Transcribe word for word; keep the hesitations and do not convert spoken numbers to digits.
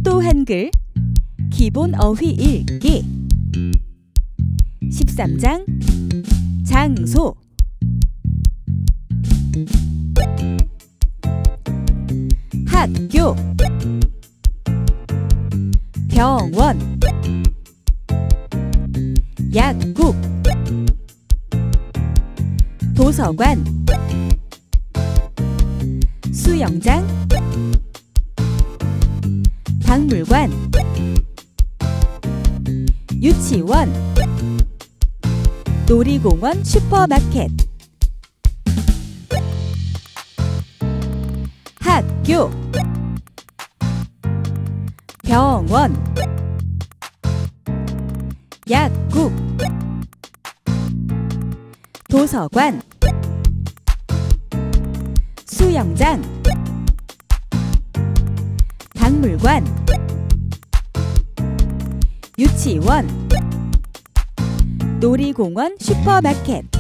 속도 한글 기본 어휘 읽기 십삼 장 장소 학교 병원 약국 도서관 수영장 박물관 유치원 놀이공원 슈퍼마켓 학교 병원 약국 도서관 수영장 박물관 유치원 놀이공원 슈퍼마켓